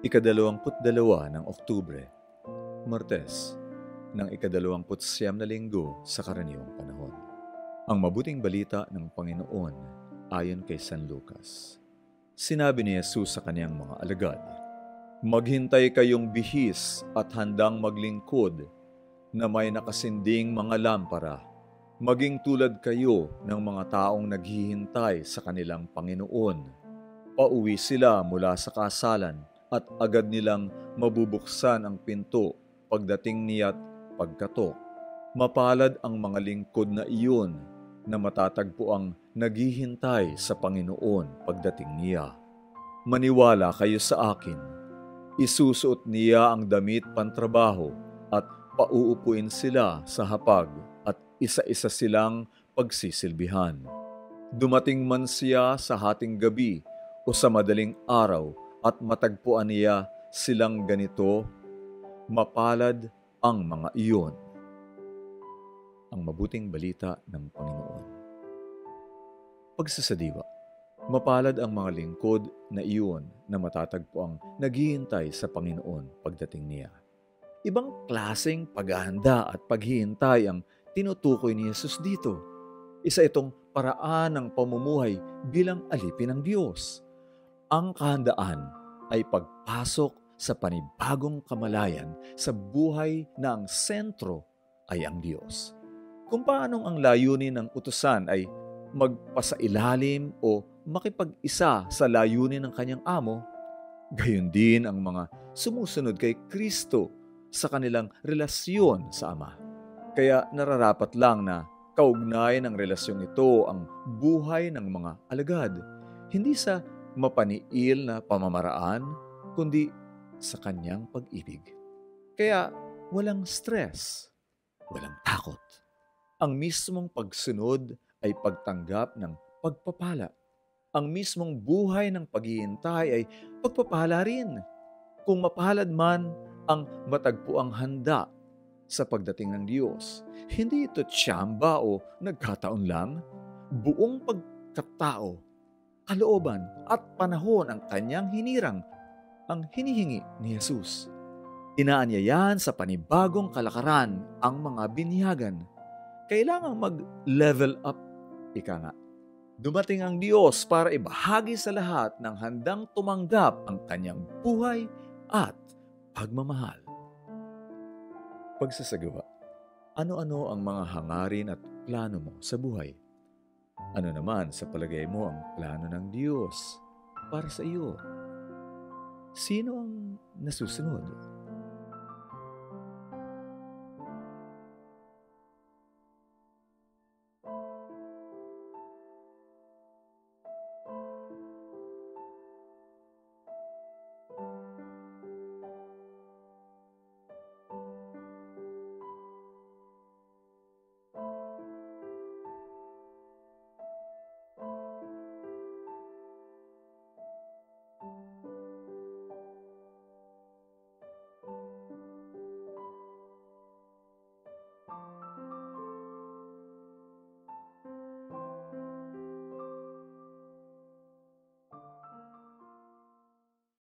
Ika-22 ng Oktubre, Martes, ng ika-29 na linggo sa karaniwang panahon. Ang mabuting balita ng Panginoon ayon kay San Lucas. Sinabi ni Jesus sa kaniyang mga alagad, "Maghintay kayong bihis at handang maglingkod na may nakasinding mga lampara. Maging tulad kayo ng mga taong naghihintay sa kanilang Panginoon. Pauwi sila mula sa kasalan at agad nilang mabubuksan ang pinto pagdating niya't pagkatok. Mapalad ang mga lingkod na iyon na matatagpo ang naghihintay sa Panginoon pagdating niya. Maniwala kayo sa akin. Isusuot niya ang damit pantrabaho at pauupuin sila sa hapag at isa-isa silang pagsisilbihan. Dumating man siya sa hating gabi o sa madaling araw at matagpuan niya silang ganito, mapalad ang mga iyon." Ang mabuting balita ng Panginoon. Pagsasadiwa, mapalad ang mga lingkod na iyon na matatagpo ang naghihintay sa Panginoon pagdating niya. Ibang klaseng paghahanda at paghihintay ang tinutukoy ni Jesus dito. Isa itong paraan ng pamumuhay bilang alipin ng Diyos. Ang kahandaan ay pagpasok sa panibagong kamalayan sa buhay na ang sentro ay ang Diyos. Kung paanong ang layunin ng utusan ay magpasailalim o makipag-isa sa layunin ng kanyang amo, gayon din ang mga sumusunod kay Kristo sa kanilang relasyon sa Ama. Kaya nararapat lang na kaugnayan ng relasyong ito ang buhay ng mga alagad, hindi sa mapaniil na pamamaraan, kundi sa kanyang pag-ibig. Kaya walang stress, walang takot. Ang mismong pagsunod ay pagtanggap ng pagpapala. Ang mismong buhay ng paghihintay ay pagpapala rin. Kung mapalad man ang matagpuang handa sa pagdating ng Diyos, hindi ito tiyamba o nagkataon lang. Buong pagkatao, kalooban at panahon ang kanyang hinirang ang hinihingi ni Jesus. Inaanyayahan sa panibagong kalakaran ang mga binyagan. Kailangang mag-level up, ika nga. Dumating ang Diyos para ibahagi sa lahat ng handang tumanggap ang kanyang buhay at pagmamahal. Pagsasagawa, ano-ano ang mga hangarin at plano mo sa buhay? Ano naman sa palagay mo ang plano ng Diyos para sa iyo? Sino ang nasusunod?